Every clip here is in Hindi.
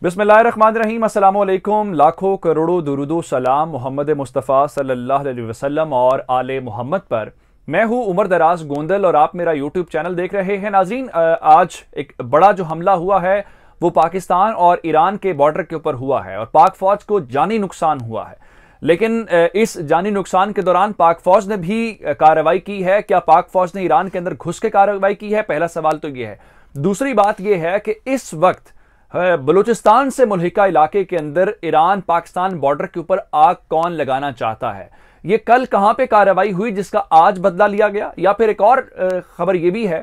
बिस्मिल्लाहिर्रहमानिर्रहीम, अस्सलाम वालेकुम। लाखों करोड़ों दुरूदो सलाम मोहम्मद मुस्तफ़ा सल्लल्लाहु अलैहि वसल्लम और आले मोहम्मद पर। मैं हूं उमर दाराज गोंदल और आप मेरा यूट्यूब चैनल देख रहे हैं। नाज़रीन, आज एक बड़ा जो हमला हुआ है वो पाकिस्तान और ईरान के बॉर्डर के ऊपर हुआ है और पाक फौज को जानी नुकसान हुआ है। लेकिन इस जानी नुकसान के दौरान पाक फौज ने भी कार्रवाई की है। क्या पाक फौज ने ईरान के अंदर घुस के कार्रवाई की है? पहला सवाल तो यह है। दूसरी बात यह है कि इस वक्त बलूचिस्तान से मुल्हिका इलाके के अंदर ईरान पाकिस्तान बॉर्डर के ऊपर आग कौन लगाना चाहता है? ये कल कहां पे कार्रवाई हुई जिसका आज बदला लिया गया? या फिर एक और खबर यह भी है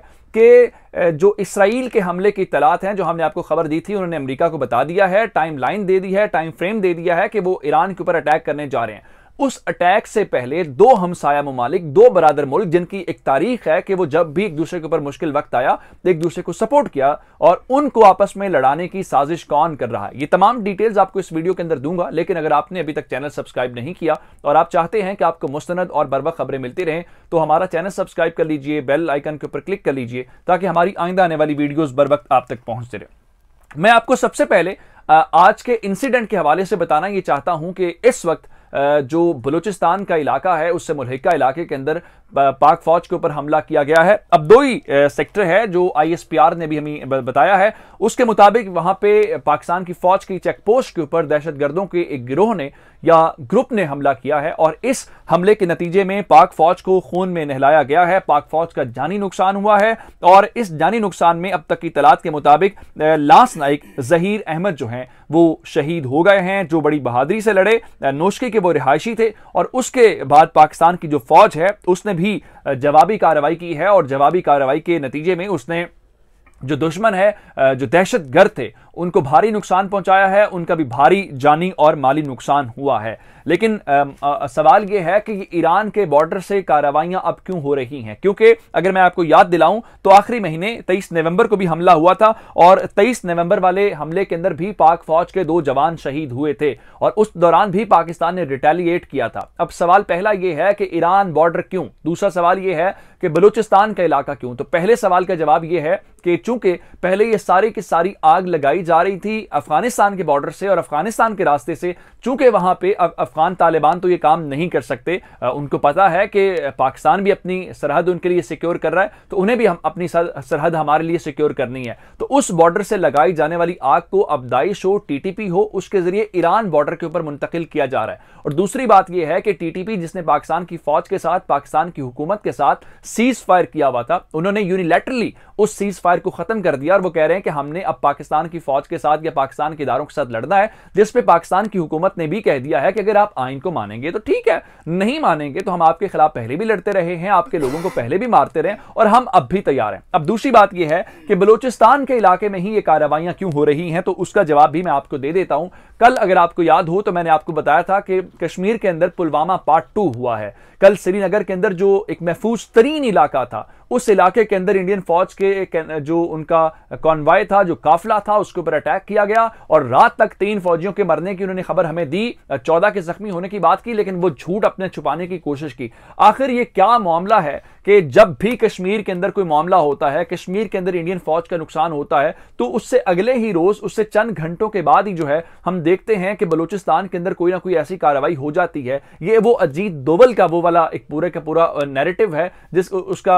कि जो इसराइल के हमले की इत्तलात हैं, जो हमने आपको खबर दी थी, उन्होंने अमेरिका को बता दिया है, टाइम लाइन दे दी है, टाइम फ्रेम दे दिया है कि वो ईरान के ऊपर अटैक करने जा रहे हैं। उस अटैक से पहले दो हमसाया ममालिक, दो बरादर मुल्क, जिनकी एक तारीख है कि वो जब भी एक दूसरे के ऊपर मुश्किल वक्त आया तो एक दूसरे को सपोर्ट किया, और उनको आपस में लड़ाने की साजिश कौन कर रहा है, ये तमाम डिटेल्स आपको इस वीडियो के अंदर दूंगा। लेकिन अगर आपने अभी तक चैनल सब्सक्राइब नहीं किया और आप चाहते हैं कि आपको मुस्तनद और बरवक्त खबरें मिलती रहें, तो हमारा चैनल सब्सक्राइब कर लीजिए, बेल आइकन के ऊपर क्लिक कर लीजिए, ताकि हमारी आइंदा आने वाली वीडियोज बर वक्त आप तक पहुंचते रहे। मैं आपको सबसे पहले आज के इंसिडेंट के हवाले से बताना ये चाहता हूं कि इस वक्त जो बलूचिस्तान का इलाका है, उससे मुल्हिका इलाके के अंदर पाक फौज के ऊपर हमला किया गया है। अब दो ही सेक्टर है जो ISPR ने भी हमें बताया है। उसके मुताबिक वहां पे पाकिस्तान की फौज की चेकपोस्ट के ऊपर दहशतगर्दों के एक गिरोह ने या ग्रुप ने हमला किया है और इस हमले के नतीजे में पाक फौज को खून में नहलाया गया है। पाक फौज का जानी नुकसान हुआ है और इस जानी नुकसान में अब तक की तलात के मुताबिक लांस नाइक जहीर अहमद जो हैं वो शहीद हो गए हैं, जो बड़ी बहादुरी से लड़े। नोशकी के वो रिहायशी थे और उसके बाद पाकिस्तान की जो फौज है उसने भी जवाबी कार्रवाई की है और जवाबी कार्रवाई के नतीजे में उसने जो दुश्मन है, जो दहशतगर्द थे, उनको भारी नुकसान पहुंचाया है। उनका भी भारी जानी और माली नुकसान हुआ है। लेकिन सवाल यह है कि ईरान के बॉर्डर से कार्रवाइयां अब क्यों हो रही हैं? क्योंकि अगर मैं आपको याद दिलाऊं तो आखिरी महीने 23 नवंबर को भी हमला हुआ था और 23 नवंबर वाले हमले के अंदर भी पाक फौज के 2 जवान शहीद हुए थे और उस दौरान भी पाकिस्तान ने रिटेलिएट किया था। अब सवाल पहला यह है कि ईरान बॉर्डर क्यों? दूसरा सवाल यह है कि बलूचिस्तान का इलाका क्यों? तो पहले सवाल का जवाब यह है कि चूंकि पहले ये सारी की सारी आग लगाई जा रही थी अफगानिस्तान के बॉर्डर से और अफगानिस्तान के रास्ते से, चूंकि वहां पे अफगान तालिबान तो ये काम नहीं कर सकते। उनको पता है कि पाकिस्तान भी अपनी सरहद उनके लिए सिक्योर कर रहा है, तो उन्हें भी हम अपनी सरहद हमारे लिए सिक्योर करनी है। तो उस बॉर्डर से लगाई जाने वाली आग को अब दाइश हो, TTP हो, उसके जरिए ईरान बॉर्डर के ऊपर मुंतकिल किया जा रहा है। और दूसरी बात यह है कि TTP जिसने पाकिस्तान की फौज के साथ, पाकिस्तान की हुकूमत के साथ सीज फायर किया हुआ था, उन्होंने यूनिलैटरली उस सीज फायर को खत्म कर दिया और वो कह रहे हैं कि हमने अब पाकिस्तान की फौज के साथ या पाकिस्तान के इदारों के साथ लड़ना है, जिस पे पाकिस्तान की हुकूमत ने भी कह दिया है कि अगर आप आइन को मानेंगे तो ठीक है, नहीं मानेंगे तो हम आपके खिलाफ पहले भी लड़ते रहे हैं, आपके लोगों को पहले भी मारते रहे और हम अब भी तैयार हैं। अब दूसरी बात यह है कि बलूचिस्तान के इलाके में ही ये कार्रवाइयां क्यों हो रही हैं, तो उसका जवाब भी मैं आपको दे देता हूं। कल अगर आपको याद हो तो मैंने आपको बताया था कि कश्मीर के अंदर पुलवामा पार्ट 2 हुआ है। कल श्रीनगर के अंदर जो एक महफूज तरीन इलाका था, उस इलाके के अंदर इंडियन फौज के जो उनका कॉन्वॉय था, जो काफिला था, उसके ऊपर अटैक किया गया और रात तक 3 फौजियों के मरने की उन्होंने खबर हमें दी, 14 के जख्मी होने की बात की, लेकिन वो झूठ अपने छुपाने की कोशिश की। आखिर ये क्या मामला है कि जब भी कश्मीर के अंदर कोई मामला होता है, कश्मीर के अंदर इंडियन फौज का नुकसान होता है, तो उससे अगले ही रोज, उससे चंद घंटों के बाद ही जो है हम देखते हैं कि बलूचिस्तान के अंदर कोई ना कोई ऐसी कार्रवाई हो जाती है। ये वो अजीत दोवल का वो वाला एक पूरे का पूरा नैरेटिव है, जिस उसका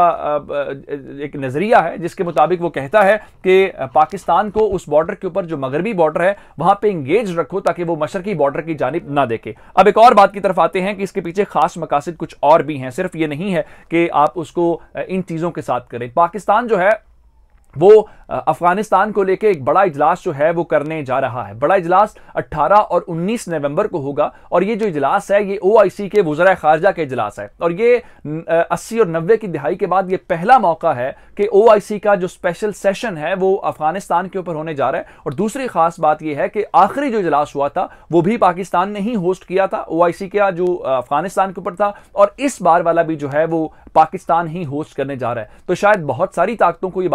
एक नजरिया है जिसके मुताबिक वो कहता है कि पाकिस्तान को उस बॉर्डर के ऊपर, जो मगरबी बॉर्डर है, वहां पे इंगेज रखो ताकि वो मशरकी बॉर्डर की जानिब ना देखे। अब एक और बात की तरफ आते हैं कि इसके पीछे खास मकासद कुछ और भी हैं, सिर्फ ये नहीं है कि आप उसको इन चीजों के साथ करें। पाकिस्तान जो है वो अफगानिस्तान को लेकर एक बड़ा इजलास जो है वो करने जा रहा है। बड़ा इजलास 18 और 19 नवंबर को होगा और ये जो इजलास है ये OIC के वज़राए खारजा के इजलास है और ये 80 और 90 की दिहाई के बाद ये पहला मौका है कि OIC का जो स्पेशल सेशन है वो अफगानिस्तान के ऊपर होने जा रहा है। और दूसरी खास बात यह है कि आखिरी जो इजलास हुआ था वो भी पाकिस्तान ने ही होस्ट किया था, OIC का जो अफगानिस्तान के ऊपर था, और इस बार वाला भी जो है वो पाकिस्तान ही होस्ट करने जा रहा है। तो शायद बहुत सारी ताकतों को ये बात मंजूर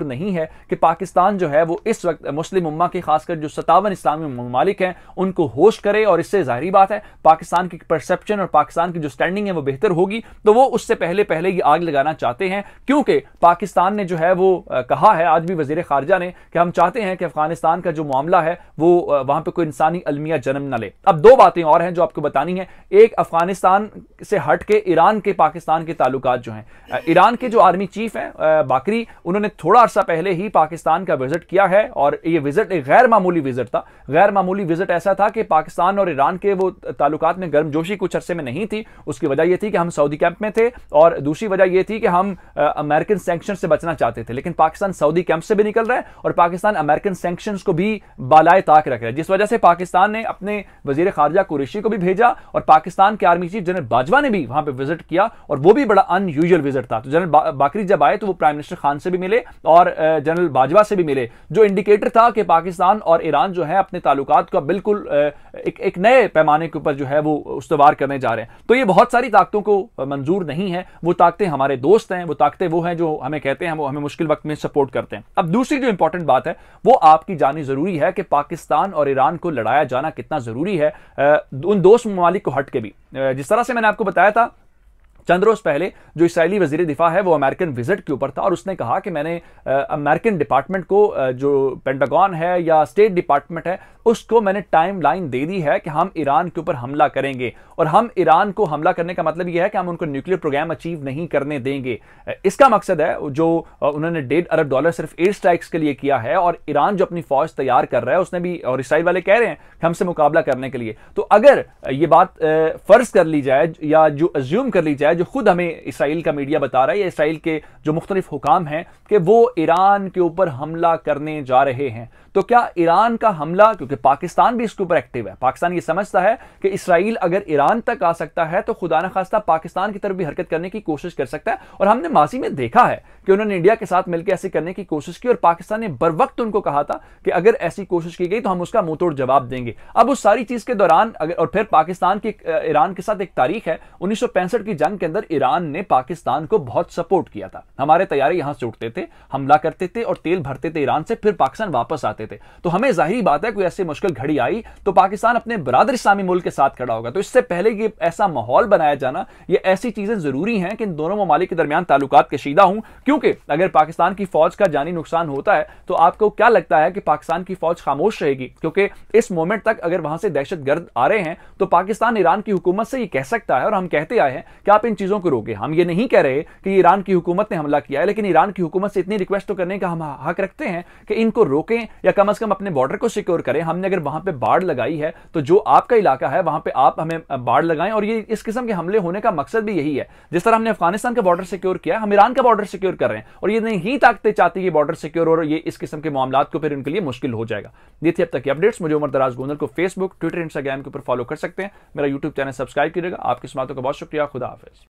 मंजूर नहीं है कि पाकिस्तान जो है वो इस वक्त मुस्लिम उम्मा के खासकर जो 57 इस्लामी ममालिक हैं उनको होस्ट करे, और इससे जाहिर बात है पाकिस्तान की परसेप्शन और पाकिस्तान की जो स्टैंडिंग है वो बेहतर होगी, तो वो उससे पहले पहले ये आग लगाना चाहते हैं। क्योंकि पाकिस्तान ने जो है वो कहा है आज भी वजीर खारजा ने कि हम चाहते हैं कि अफगानिस्तान का जो मामला है वो वहां पर कोई इंसानी अलमिया जन्म न ले। अब दो बातें और हैं जो आपको बतानी है। एक, अफगानिस्तान से हट के ईरान के पाकिस्तान के ताल्लुकात जो हैं, ईरान के जो आर्मी चीफ हैं बाकरी, उन्होंने थोड़ा अर्सा पहले ही पाकिस्तान का विजिट किया है, और ये विजिट एक गैर मामूली विजिट था। गैर मामूली विजिट ऐसा था कि पाकिस्तान और ईरान के वो ताल्लुकात में गर्मजोशी कुछ अरसे में नहीं थी। उसकी वजह यह थी कि हम सऊदी कैंप में थे, और दूसरी वजह यह थी कि हम अमेरिकन सैंक्शन से बचना चाहते थे। लेकिन पाकिस्तान सऊदी कैंप से भी निकल रहा है और पाकिस्तान अमेरिकन सैंक्शन को भी बालाए ताक रख रहा है, जिस वजह से पाकिस्तान ने अपने वजीर खारजा कुरैशी को भी भेजा, और पाकिस्तान के आर्मी चीफ जनरल बाजवा ने भी वहां पे विजिट किया, और वो भी बड़ा अनयूजुअल विजिट था। तो जनरल बाकरी जब आए तो वो प्राइम मिनिस्टर खान से भी मिले और जनरल बाजवा से भी मिले, जो इंडिकेटर था कि पाकिस्तान और ईरान जो है अपने ताल्लुकात का बिल्कुल एक नए पैमाने के ऊपर जो है वो उस्तवार करने जा रहे हैं। तो ये बहुत सारी ताकतों को मंजूर नहीं है। वो ताकतें हमारे दोस्त हैं, वो ताकतें वो हैं जो हमें कहते हैं, वो हमें मुश्किल वक्त में सपोर्ट करते हैं। अब दूसरी जो इंपॉर्टेंट बात है वो आपकी जानी जरूरी है कि पाकिस्तान और ईरान को लड़ाया जाना कितना जरूरी है उन दोस्त ममालिक को हट के भी। जिस तरह से मैंने आपको बताया था चंद रोज पहले जो इसराइली वजीर दिफा है वो अमेरिकन विजिट के ऊपर था, और उसने कहा कि मैंने अमेरिकन डिपार्टमेंट को जो पेंटागन है या स्टेट डिपार्टमेंट है उसको मैंने टाइम लाइन दे दी है कि हम ईरान के ऊपर हमला करेंगे, और हम ईरान को हमला करने का मतलब यह है कि हम उनको न्यूक्लियर प्रोग्राम अचीव नहीं करने देंगे। इसका मकसद है जो उन्होंने $1.5 अरब सिर्फ एयर स्ट्राइक्स के लिए किया है, और ईरान जो अपनी फौज तैयार कर रहा है उसने भी, और इसराइल वाले कह रहे हैं कि हमसे मुकाबला करने के लिए। तो अगर ये बात फर्ज कर ली जाए या जो अज्यूम कर ली जाए, जो खुद हमें इसराइल का मीडिया बता रहा है या इसराइल के जो मुख्तलिफ हुकाम हैं कि वो ईरान के ऊपर हमला करने जा रहे हैं, तो क्या ईरान का हमला, क्योंकि पाकिस्तान भी इसके ऊपर एक्टिव है, पाकिस्तान ये समझता है कि इसराइल अगर ईरान तक आ सकता है तो खुदा न खास्ता पाकिस्तान की तरफ भी हरकत करने की कोशिश कर सकता है। और हमने माजी में देखा है कि उन्होंने इंडिया के साथ मिलकर ऐसे करने की कोशिश की, और पाकिस्तान ने बर वक्त उनको कहा था कि अगर ऐसी कोशिश की गई तो हम उसका मुंहतोड़ जवाब देंगे। अब उस सारी चीज के दौरान और फिर पाकिस्तान की ईरान के साथ एक तारीख है, 1965 की जंग के अंदर ईरान ने पाकिस्तान को बहुत सपोर्ट किया था। हमारे तैयारे यहां से उठते थे, हमला करते थे और तेल भरते थे ईरान से, फिर पाकिस्तान वापस आते थे। तो हमें जाहिर बात है कोई ऐसी मुश्किल घड़ी आई तो पाकिस्तान अपने बरादर इस्लामी मुल्क के साथ खड़ा होगा। तो इससे पहले ये ऐसा माहौल बनाया जाना, ये ऐसी चीजें जरूरी हैं कि इन दोनों ममालिक के दरमियान ताल्लुकात कशीदा हूं। क्योंकि अगर पाकिस्तान की फौज का जानी नुकसान होता है तो आपको क्या लगता है कि पाकिस्तान की फौज खामोश रहेगी? क्योंकि इस मोमेंट तक अगर वहां से दहशतगर्द आ रहे हैं तो पाकिस्तान ईरान की हुकूमत से ये कह सकता है, और हम कहते आए हैं कि आप इन चीजों को रोकें। हम ये नहीं कह रहे कि ईरान की हुकूमत ने हमला किया है, लेकिन ईरान की हुकूमत से इतनी रिक्वेस्ट तो करने का हम हक रखते हैं कि इनको रोकें या कम से कम अपने बॉर्डर को सिक्योर करें। हमने अगर वहां पे बाढ़ लगाई है तो जो आपका इलाका है वहां पे आप हमें बाढ़ लगाएं, और ये इस किस्म के हमले होने का मकसद भी यही है। जिस तरह हमने अफगानिस्तान का बॉर्डर सिक्योर किया, हम ईरान का बॉर्डर सिक्योर कर रहे हैं, और ये नहीं ताकतें चाहती है बॉर्डर सिक्योर, और ये इस किस्म के मामलात को फिर उनके लिए मुश्किल हो जाएगा। ये थी अब तक की अपडेट्स। मुझे उमर दराज गोंदल को फेसबुक, ट्विटर, इंस्टाग्राम के ऊपर फॉलो कर सकते हैं। मेरा यूट्यूब चैनल सब्सक्राइब कीजिएगा। आपकी समातों का बहुत शुक्रिया। खुदा हाफिज।